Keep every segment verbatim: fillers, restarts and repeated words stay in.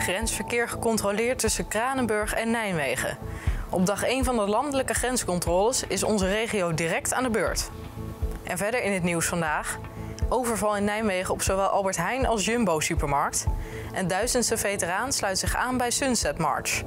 Grensverkeer gecontroleerd tussen Kranenburg en Nijmegen. Op dag één van de landelijke grenscontroles is onze regio direct aan de beurt. En verder in het nieuws vandaag. Overval in Nijmegen op zowel Albert Heijn als Jumbo supermarkt. En duizendste veteraan sluit zich aan bij Sunset March.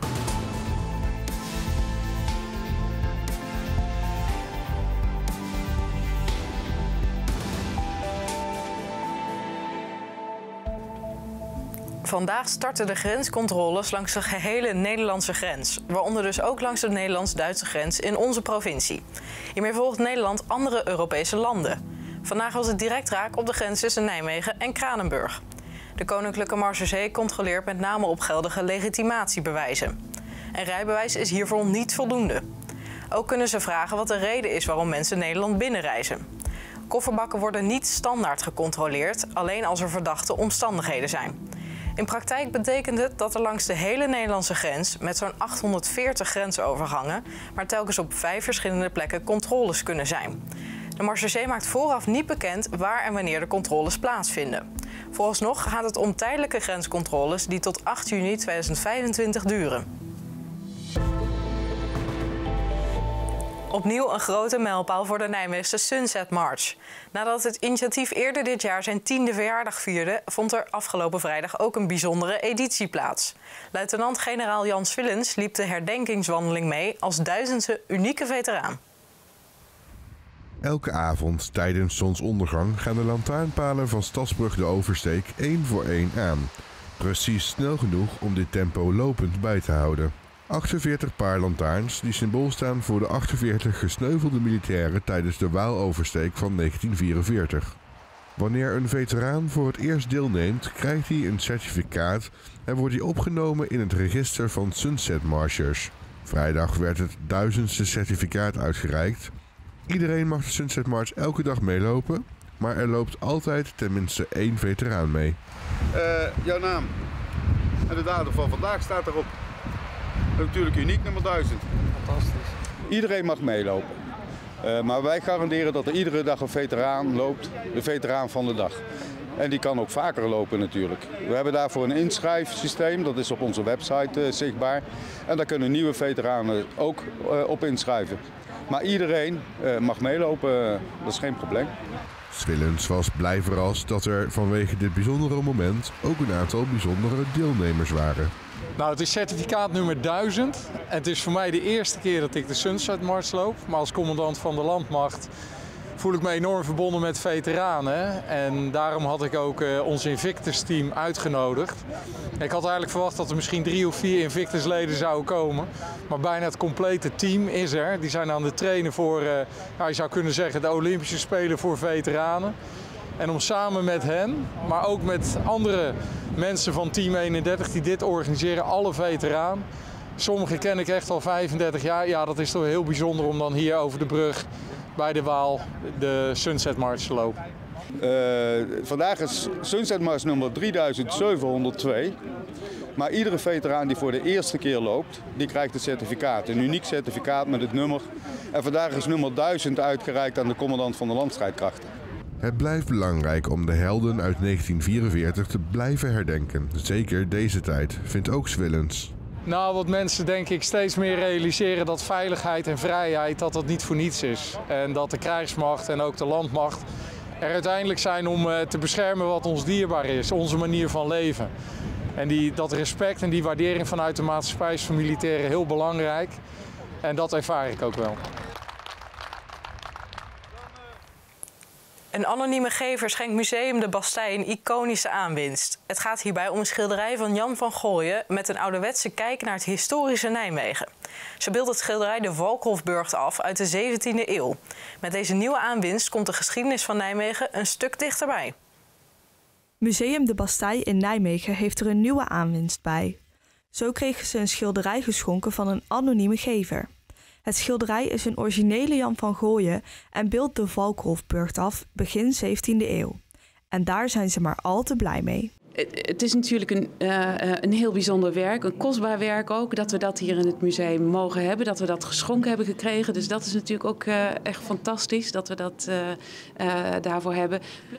Vandaag starten de grenscontroles langs de gehele Nederlandse grens. Waaronder dus ook langs de Nederlands-Duitse grens in onze provincie. Hiermee volgt Nederland andere Europese landen. Vandaag was het direct raak op de grens tussen Nijmegen en Kranenburg. De Koninklijke Marechaussee controleert met name op geldige legitimatiebewijzen. Een rijbewijs is hiervoor niet voldoende. Ook kunnen ze vragen wat de reden is waarom mensen Nederland binnenreizen. Kofferbakken worden niet standaard gecontroleerd, alleen als er verdachte omstandigheden zijn. In praktijk betekent het dat er langs de hele Nederlandse grens, met zo'n achthonderdveertig grensovergangen, maar telkens op vijf verschillende plekken controles kunnen zijn. De Marechaussee maakt vooraf niet bekend waar en wanneer de controles plaatsvinden. Vooralsnog gaat het om tijdelijke grenscontroles die tot acht juni tweeduizend vijfentwintig duren. Opnieuw een grote mijlpaal voor de Nijmeegse Sunset March. Nadat het initiatief eerder dit jaar zijn tiende verjaardag vierde, vond er afgelopen vrijdag ook een bijzondere editie plaats. Luitenant-generaal Jan Swillens liep de herdenkingswandeling mee als duizendste unieke veteraan. Elke avond tijdens zonsondergang gaan de lantaarnpalen van Stadsbrug de Oversteek één voor één aan. Precies snel genoeg om dit tempo lopend bij te houden. achtenveertig paar lantaarns die symbool staan voor de achtenveertig gesneuvelde militairen tijdens de Waaloversteek van negentien vierenveertig. Wanneer een veteraan voor het eerst deelneemt, krijgt hij een certificaat en wordt hij opgenomen in het register van Sunset Marchers. Vrijdag werd het duizendste certificaat uitgereikt. Iedereen mag de Sunset March elke dag meelopen, maar er loopt altijd tenminste één veteraan mee. Uh, jouw naam en de datum van vandaag staat erop. Natuurlijk uniek nummer duizend. Fantastisch. Iedereen mag meelopen. Uh, maar wij garanderen dat er iedere dag een veteraan loopt, de veteraan van de dag. En die kan ook vaker lopen natuurlijk. We hebben daarvoor een inschrijfsysteem, dat is op onze website uh, zichtbaar. En daar kunnen nieuwe veteranen ook uh, op inschrijven. Maar iedereen uh, mag meelopen, uh, dat is geen probleem. Swillens was blij verrast dat er vanwege dit bijzondere moment ook een aantal bijzondere deelnemers waren. Nou, het is certificaat nummer duizend. Het is voor mij de eerste keer dat ik de Sunset March loop. Maar als commandant van de landmacht voel ik me enorm verbonden met veteranen. En daarom had ik ook uh, ons Invictus-team uitgenodigd. Ik had eigenlijk verwacht dat er misschien drie of vier Invictus-leden zouden komen. Maar bijna het complete team is er. Die zijn aan het trainen voor, uh, nou, je zou kunnen zeggen, de Olympische Spelen voor veteranen. En om samen met hen, maar ook met andere mensen van Team eenendertig die dit organiseren, alle veteranen. Sommigen ken ik echt al vijfendertig jaar. Ja, dat is toch heel bijzonder om dan hier over de brug bij de Waal de Sunset March te lopen. Uh, vandaag is Sunset March nummer drieduizend zevenhonderdtwee. Maar iedere veteraan die voor de eerste keer loopt, die krijgt een certificaat. Een uniek certificaat met het nummer. En vandaag is nummer duizend uitgereikt aan de commandant van de landstrijdkrachten. Het blijft belangrijk om de helden uit negentien vierenveertig te blijven herdenken. Zeker deze tijd, vindt ook Swillens. Nou, wat mensen denk ik steeds meer realiseren dat veiligheid en vrijheid dat dat niet voor niets is. En dat de krijgsmacht en ook de landmacht er uiteindelijk zijn om uh, te beschermen wat ons dierbaar is, onze manier van leven. En die, dat respect en die waardering vanuit de maatschappij is voor militairen heel belangrijk. En dat ervaar ik ook wel. Een anonieme gever schenkt Museum de Bastei een iconische aanwinst. Het gaat hierbij om een schilderij van Jan van Gooyen met een ouderwetse kijk naar het historische Nijmegen. Ze beeldt het schilderij de Valkhofburcht af uit de zeventiende eeuw. Met deze nieuwe aanwinst komt de geschiedenis van Nijmegen een stuk dichterbij. Museum de Bastei in Nijmegen heeft er een nieuwe aanwinst bij. Zo kregen ze een schilderij geschonken van een anonieme gever. Het schilderij is een originele Jan van Gooyen en beeldt de Valkhofburcht af begin zeventiende eeuw. En daar zijn ze maar al te blij mee. Het is natuurlijk een, uh, een heel bijzonder werk, een kostbaar werk ook. Dat we dat hier in het museum mogen hebben, dat we dat geschonken hebben gekregen. Dus dat is natuurlijk ook uh, echt fantastisch dat we dat uh, uh, daarvoor hebben.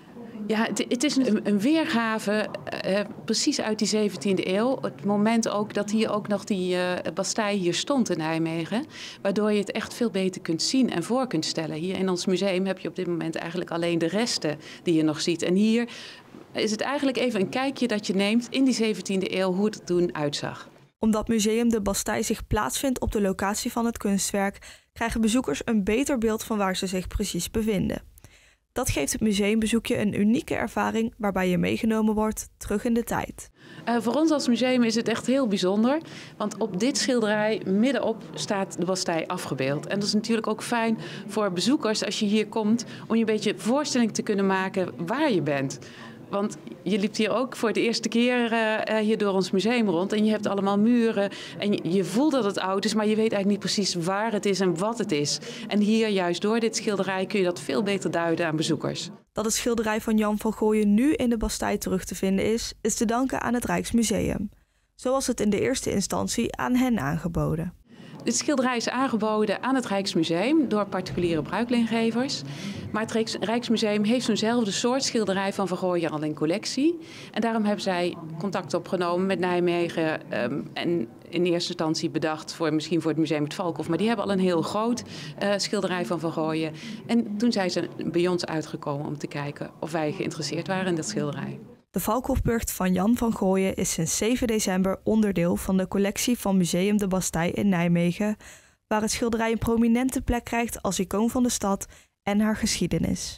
Ja, het, het is een, een weergave uh, precies uit die zeventiende eeuw. Het moment ook dat hier ook nog die uh, Bastei hier stond in Nijmegen. Waardoor je het echt veel beter kunt zien en voor kunt stellen. Hier in ons museum heb je op dit moment eigenlijk alleen de resten die je nog ziet. En hier is het eigenlijk even een kijkje dat je neemt in die zeventiende eeuw hoe het er toen uitzag. Omdat Museum de Bastei zich plaatsvindt op de locatie van het kunstwerk, krijgen bezoekers een beter beeld van waar ze zich precies bevinden. Dat geeft het museumbezoekje een unieke ervaring waarbij je meegenomen wordt terug in de tijd. Uh, voor ons als museum is het echt heel bijzonder, want op dit schilderij middenop staat de Bastei afgebeeld. En dat is natuurlijk ook fijn voor bezoekers als je hier komt om je een beetje voorstelling te kunnen maken waar je bent. Want je liep hier ook voor de eerste keer uh, hier door ons museum rond. En je hebt allemaal muren. En je, je voelt dat het oud is, maar je weet eigenlijk niet precies waar het is en wat het is. En hier, juist door dit schilderij, kun je dat veel beter duiden aan bezoekers. Dat het schilderij van Jan van Gooien nu in de Bastei terug te vinden is, is te danken aan het Rijksmuseum. Zoals het in de eerste instantie aan hen aangeboden. Dit schilderij is aangeboden aan het Rijksmuseum door particuliere bruikleengevers. Maar het Rijksmuseum heeft zo'nzelfde soort schilderij van Van Gooien al in collectie. En daarom hebben zij contact opgenomen met Nijmegen um, en in eerste instantie bedacht voor misschien voor het Museum het Valkhof. Maar die hebben al een heel groot uh, schilderij van Van Gooien. En toen zijn ze bij ons uitgekomen om te kijken of wij geïnteresseerd waren in dat schilderij. De Valkhofburcht van Jan van Gooien is sinds zeven december onderdeel van de collectie van Museum de Bastei in Nijmegen, waar het schilderij een prominente plek krijgt als icoon van de stad en haar geschiedenis.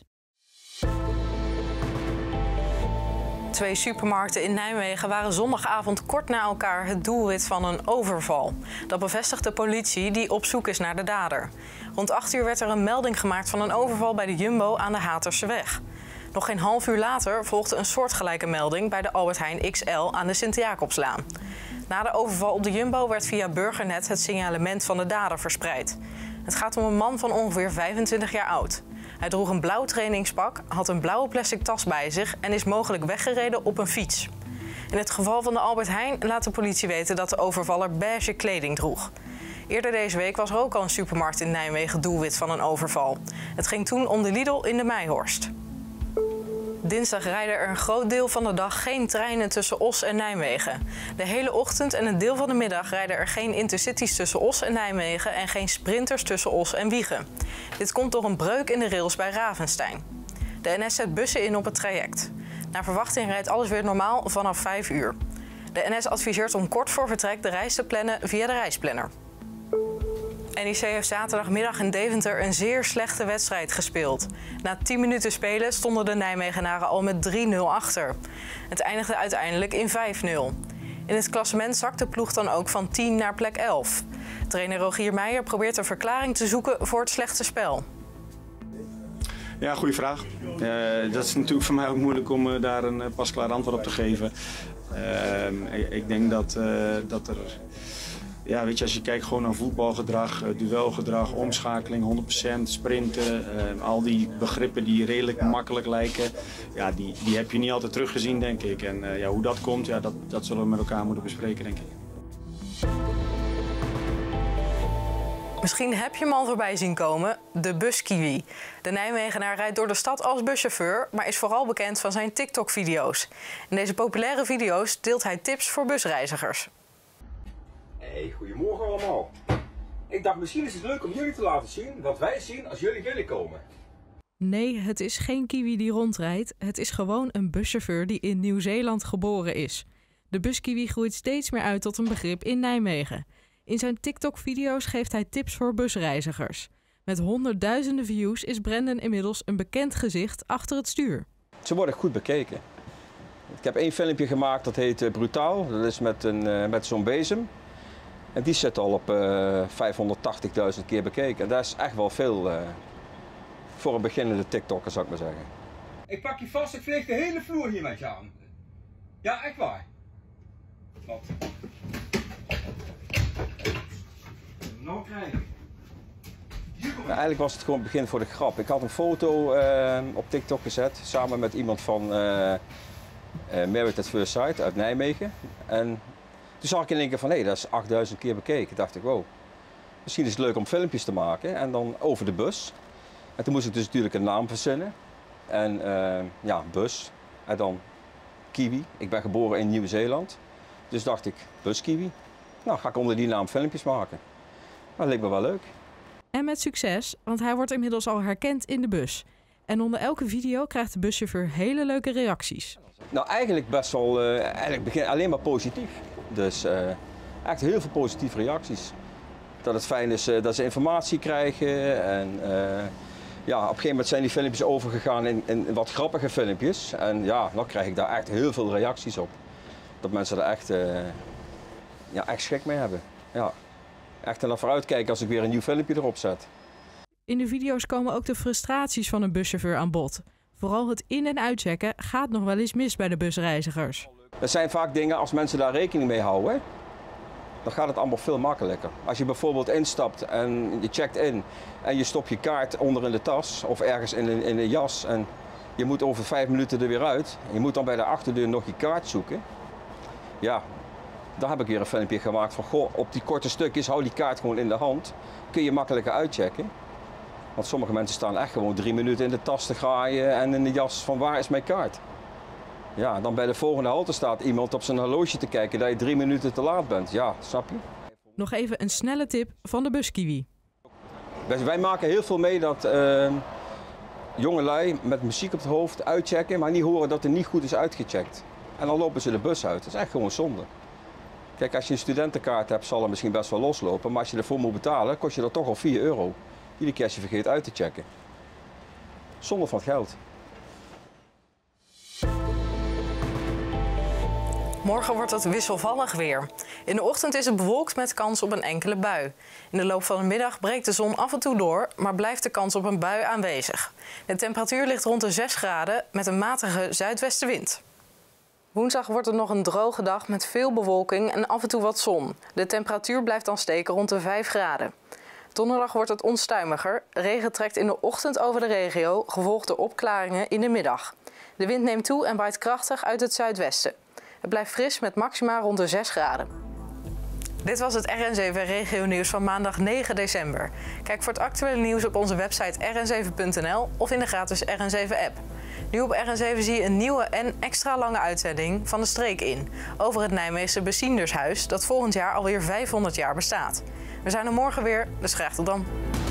Twee supermarkten in Nijmegen waren zondagavond kort na elkaar het doelwit van een overval. Dat bevestigt de politie die op zoek is naar de dader. Rond acht uur werd er een melding gemaakt van een overval bij de Jumbo aan de Haterseweg. Nog geen half uur later volgde een soortgelijke melding bij de Albert Heijn X L aan de Sint-Jacobslaan. Na de overval op de Jumbo werd via Burgernet het signalement van de dader verspreid. Het gaat om een man van ongeveer vijfentwintig jaar oud. Hij droeg een blauw trainingspak, had een blauwe plastic tas bij zich en is mogelijk weggereden op een fiets. In het geval van de Albert Heijn laat de politie weten dat de overvaller beige kleding droeg. Eerder deze week was er ook al een supermarkt in Nijmegen doelwit van een overval. Het ging toen om de Lidl in de Meijhorst. Dinsdag rijden er een groot deel van de dag geen treinen tussen Oss en Nijmegen. De hele ochtend en een deel van de middag rijden er geen intercities tussen Oss en Nijmegen en geen sprinters tussen Oss en Wijchen. Dit komt door een breuk in de rails bij Ravenstein. De N S zet bussen in op het traject. Naar verwachting rijdt alles weer normaal vanaf vijf uur. De N S adviseert om kort voor vertrek de reis te plannen via de reisplanner. N E C heeft zaterdagmiddag in Deventer een zeer slechte wedstrijd gespeeld. Na tien minuten spelen stonden de Nijmegenaren al met drie nul achter. Het eindigde uiteindelijk in vijf nul. In het klassement zakt de ploeg dan ook van tien naar plek elf. Trainer Rogier Meijer probeert een verklaring te zoeken voor het slechte spel. Ja, goede vraag. Uh, dat is natuurlijk voor mij ook moeilijk om uh, daar een uh, pasklaar antwoord op te geven. Uh, ik, ik denk dat, uh, dat er... Ja, weet je, als je kijkt gewoon naar voetbalgedrag, duelgedrag, omschakeling, honderd procent, sprinten, uh, al die begrippen die redelijk makkelijk lijken, ja, die, die heb je niet altijd teruggezien, denk ik. En uh, ja, hoe dat komt, ja, dat, dat zullen we met elkaar moeten bespreken, denk ik. Misschien heb je hem al voorbij zien komen, de buskiwi. De Nijmegenaar rijdt door de stad als buschauffeur, maar is vooral bekend van zijn TikTok-video's. In deze populaire video's deelt hij tips voor busreizigers. Hey, goedemorgen allemaal. Ik dacht misschien is het leuk om jullie te laten zien wat wij zien als jullie binnenkomen. Nee, het is geen kiwi die rondrijdt. Het is gewoon een buschauffeur die in Nieuw-Zeeland geboren is. De buskiwi groeit steeds meer uit tot een begrip in Nijmegen. In zijn TikTok-video's geeft hij tips voor busreizigers. Met honderdduizenden views is Brendan inmiddels een bekend gezicht achter het stuur. Ze worden goed bekeken. Ik heb één filmpje gemaakt dat heet uh, Brutaal. Dat is met, een, uh, met zo'n bezem. En die zit al op uh, vijfhonderdtachtigduizend keer bekeken. Dat is echt wel veel uh, voor een beginnende TikToker, zou ik maar zeggen. Ik pak je vast, ik veeg de hele vloer hier met je aan. Ja, echt waar. Wat? Nou krijg ik. Nou, eigenlijk was het gewoon het begin voor de grap. Ik had een foto uh, op TikTok gezet, samen met iemand van uh, uh, Married at First Sight uit Nijmegen. En toen zag ik in één keer van, hé, hey, dat is achtduizend keer bekeken. Toen dacht ik, wow, misschien is het leuk om filmpjes te maken en dan over de bus. En toen moest ik dus natuurlijk een naam verzinnen. en uh, ja, bus en dan kiwi. Ik ben geboren in Nieuw-Zeeland, dus dacht ik buskiwi. Nou, ga ik onder die naam filmpjes maken. Dat leek me wel leuk. En met succes, want hij wordt inmiddels al herkend in de bus. En onder elke video krijgt de buschauffeur hele leuke reacties. Nou, eigenlijk best wel, uh, eigenlijk begin alleen maar positief. Dus uh, echt heel veel positieve reacties. Dat het fijn is uh, dat ze informatie krijgen en uh, ja, op een gegeven moment zijn die filmpjes overgegaan in, in wat grappige filmpjes. En ja, dan krijg ik daar echt heel veel reacties op. Dat mensen er echt, uh, ja, echt schik mee hebben. Ja. Echt er naar vooruit kijken als ik weer een nieuw filmpje erop zet. In de video's komen ook de frustraties van een buschauffeur aan bod. Vooral het in- en uitchecken gaat nog wel eens mis bij de busreizigers. Er zijn vaak dingen, als mensen daar rekening mee houden, dan gaat het allemaal veel makkelijker. Als je bijvoorbeeld instapt en je checkt in en je stopt je kaart onder in de tas of ergens in een, in een jas en je moet over vijf minuten er weer uit. Je moet dan bij de achterdeur nog je kaart zoeken. Ja, daar heb ik weer een filmpje gemaakt van, goh, op die korte stukjes hou die kaart gewoon in de hand. Kun je makkelijker uitchecken. Want sommige mensen staan echt gewoon drie minuten in de tas te graaien en in de jas van waar is mijn kaart? Ja, dan bij de volgende halte staat iemand op zijn horloge te kijken dat je drie minuten te laat bent. Ja, snap je? Nog even een snelle tip van de buskiwi. Wij, wij maken heel veel mee dat uh, jongelui met muziek op het hoofd uitchecken, maar niet horen dat er niet goed is uitgecheckt. En dan lopen ze de bus uit. Dat is echt gewoon zonde. Kijk, als je een studentenkaart hebt, zal er misschien best wel loslopen, maar als je ervoor moet betalen, kost je dat toch al vier euro. Iedere keer als je vergeet uit te checken. Zonde van het geld. Morgen wordt het wisselvallig weer. In de ochtend is het bewolkt met kans op een enkele bui. In de loop van de middag breekt de zon af en toe door, maar blijft de kans op een bui aanwezig. De temperatuur ligt rond de zes graden met een matige zuidwestenwind. Woensdag wordt het nog een droge dag met veel bewolking en af en toe wat zon. De temperatuur blijft dan steken rond de vijf graden. Donderdag wordt het onstuimiger. Regen trekt in de ochtend over de regio, gevolgd door opklaringen in de middag. De wind neemt toe en waait krachtig uit het zuidwesten. Het blijft fris met maxima rond de zes graden. Dit was het R N zeven Regio Nieuws van maandag negen december. Kijk voor het actuele nieuws op onze website r n zeven punt n l of in de gratis R N zeven app. Nu op R N zeven zie je een nieuwe en extra lange uitzending van de streek in. Over het Nijmeegse Besiendershuis dat volgend jaar alweer vijfhonderd jaar bestaat. We zijn er morgen weer, dus graag tot dan.